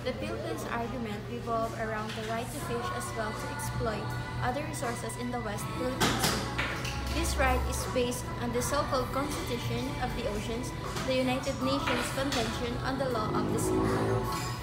The Philippines' argument revolved around the right to fish as well to exploit other resources in the West Philippine Sea. This right is based on the so-called Constitution of the Oceans, the United Nations Convention on the Law of the Sea.